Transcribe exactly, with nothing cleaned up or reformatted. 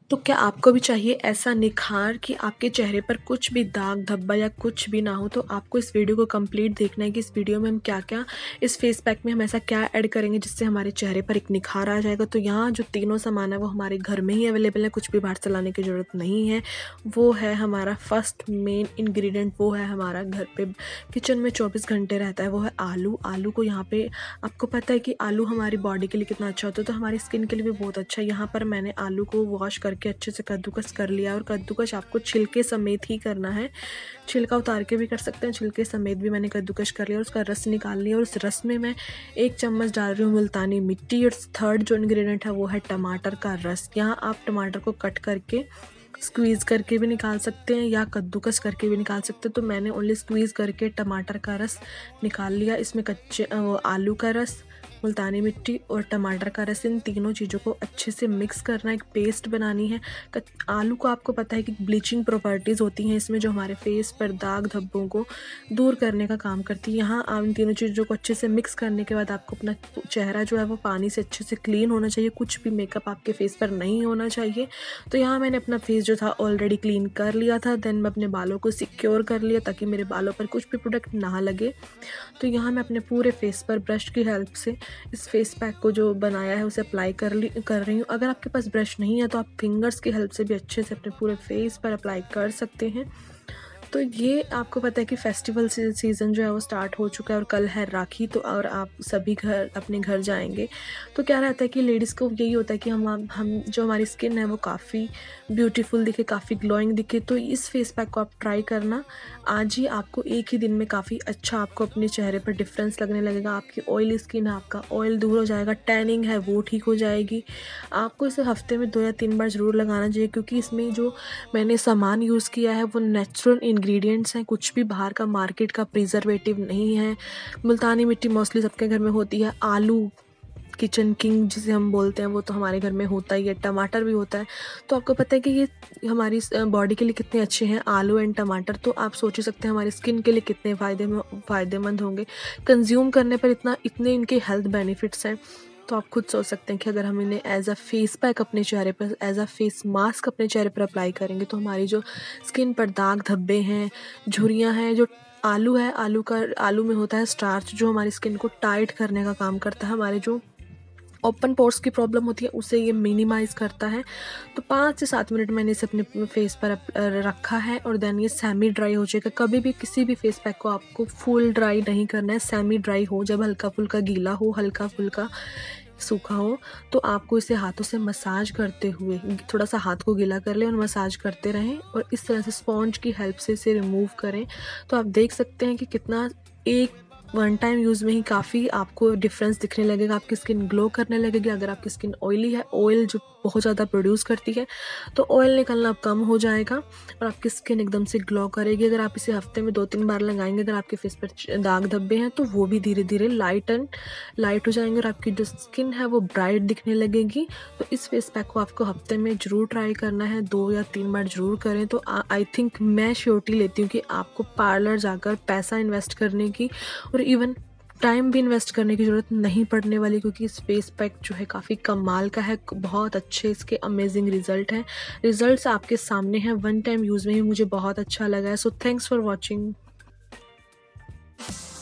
तो क्या आपको भी चाहिए ऐसा निखार कि आपके चेहरे पर कुछ भी दाग धब्बा या कुछ भी ना हो, तो आपको इस वीडियो को कंप्लीट देखना है कि इस वीडियो में हम क्या-क्या, इस फेस पैक में हम ऐसा क्या ऐड करेंगे जिससे हमारे चेहरे पर एक निखार आ जाएगा। तो यहाँ जो तीनों सामान है वो हमारे घर में ही अवेलेबल है, कुछ भी बाहर से लाने की ज़रूरत नहीं है। वो है हमारा फर्स्ट मेन इंग्रेडिएंट, वो है हमारा घर पे किचन में चौबीस घंटे रहता है, वो है आलू। आलू को यहाँ पे आपको पता है कि आलू हमारी बॉडी के लिए कितना अच्छा होता है, तो हमारी स्किन के लिए भी बहुत अच्छा है। यहाँ पर मैंने आलू को वॉश करके अच्छे से कद्दूकस कर लिया, और कद्दूकस आपको छिलके समेत ही करना है, छिलका उतार के भी कर सकते हैं, छिलके समेत भी मैंने कद्दूकस कर लिया और उसका रस निकाल लिया। और उस रस में मैं एक चम्मच डाल रही हूँ मुल्तानी मिट्टी। और थर्ड जो इंग्रेडिएंट है वो है टमाटर का रस। यहाँ आप टमाटर को कट करके स्क्वीज़ करके भी निकाल सकते हैं या कद्दूकस करके भी निकाल सकते हैं। तो मैंने ओनली स्क्वीज़ करके टमाटर का रस निकाल लिया। इसमें कच्चे आलू का रस, मुल्तानी मिट्टी और टमाटर का रस, इन तीनों चीज़ों को अच्छे से मिक्स करना, एक पेस्ट बनानी है। आलू को आपको पता है कि ब्लीचिंग प्रॉपर्टीज़ होती हैं इसमें, जो हमारे फेस पर दाग धब्बों को दूर करने का काम करती है। यहाँ आप इन तीनों चीज़ों को अच्छे से मिक्स करने के बाद आपको अपना चेहरा जो है वो पानी से अच्छे से क्लीन होना चाहिए, कुछ भी मेकअप आपके फेस पर नहीं होना चाहिए। तो यहाँ मैंने अपना फेस जो था ऑलरेडी क्लीन कर लिया था। देन मैं अपने बालों को सिक्योर कर लिया ताकि मेरे बालों पर कुछ भी प्रोडक्ट ना लगे। तो यहाँ मैं अपने पूरे फेस पर ब्रश की हेल्प से इस फेस पैक को जो बनाया है उसे अप्लाई कर ली कर रही हूँ। अगर आपके पास ब्रश नहीं है तो आप फिंगर्स की हेल्प से भी अच्छे से अपने पूरे फेस पर अप्लाई कर सकते हैं। तो ये आपको पता है कि फेस्टिवल सीज़न जो है वो स्टार्ट हो चुका है और कल है राखी, तो और आप सभी घर अपने घर जाएंगे। तो क्या रहता है कि लेडीज़ को यही होता है कि हम हम जो हमारी स्किन है वो काफ़ी ब्यूटीफुल दिखे, काफ़ी ग्लोइंग दिखे। तो इस फेस पैक को आप ट्राई करना आज ही, आपको एक ही दिन में काफ़ी अच्छा आपको अपने चेहरे पर डिफरेंस लगने लगेगा। आपकी ऑयली स्किन है, आपका ऑयल दूर हो जाएगा, टैनिंग है वो ठीक हो जाएगी। आपको इसे हफ्ते में दो या तीन बार ज़रूर लगाना चाहिए, क्योंकि इसमें जो मैंने सामान यूज़ किया है वो नेचुरल इंग्रेडिएंट्स हैं, कुछ भी बाहर का मार्केट का प्रिजर्वेटिव नहीं है। मुल्तानी मिट्टी मोस्टली सबके घर में होती है, आलू किचन किंग जिसे हम बोलते हैं वो तो हमारे घर में होता ही है, टमाटर भी होता है। तो आपको पता है कि ये हमारी बॉडी के लिए कितने अच्छे हैं आलू एंड टमाटर। तो आप सोच ही सकते हैं हमारी स्किन के लिए कितने फ़ायदे फ़ायदेमंद होंगे। कंज्यूम करने पर इतना इतने इनके हेल्थ बेनिफिट्स हैं, तो आप खुद सोच सकते हैं कि अगर हम इन्हें एज अ फेस पैक अपने चेहरे पर, एज अ फेस मास्क अपने चेहरे पर अप्लाई करेंगे तो हमारी जो स्किन पर दाग धब्बे हैं, झुर्रियाँ हैं, जो आलू है, आलू का आलू में होता है स्टार्च जो हमारी स्किन को टाइट करने का काम करता है, हमारे जो ओपन पोर्स की प्रॉब्लम होती है उसे ये मिनिमाइज़ करता है। तो पाँच से सात मिनट मैंने इसे अपने फेस पर रखा है और देन ये सेमी ड्राई हो जाएगा। कभी भी किसी भी फेस पैक को आपको फुल ड्राई नहीं करना है, सेमी ड्राई हो, जब हल्का फुल्का गीला हो, हल्का फुल्का सूखा हो, तो आपको इसे हाथों से मसाज करते हुए थोड़ा सा हाथ को गीला कर लें और मसाज करते रहें और इस तरह से स्पॉन्ज की हेल्प से इसे रिमूव करें। तो आप देख सकते हैं कि कितना एक वन टाइम यूज़ में ही काफ़ी आपको डिफरेंस दिखने लगेगा, आपकी स्किन ग्लो करने लगेगी। अगर आपकी स्किन ऑयली है, ऑयल जो बहुत ज़्यादा प्रोड्यूस करती है, तो ऑयल निकलना अब कम हो जाएगा और आपकी स्किन एकदम से ग्लो करेगी। अगर आप इसे हफ्ते में दो तीन बार लगाएंगे, अगर आपके फेस पर दाग धब्बे हैं तो वो भी धीरे धीरे लाइट एंड लाइट हो जाएंगे और आपकी जो स्किन है वो ब्राइट दिखने लगेगी। तो इस फेस पैक को आपको हफ्ते में ज़रूर ट्राई करना है, दो या तीन बार ज़रूर करें। तो आई थिंक मैं श्योरिटी लेती हूँ कि आपको पार्लर जाकर पैसा इन्वेस्ट करने की और इवन टाइम भी इन्वेस्ट करने की ज़रूरत नहीं पड़ने वाली, क्योंकि इस फेस पैक जो है काफ़ी कमाल का है, बहुत अच्छे इसके अमेजिंग रिजल्ट हैं। रिजल्ट्स आपके सामने हैं, वन टाइम यूज़ में ही मुझे बहुत अच्छा लगा है। So thanks for watching.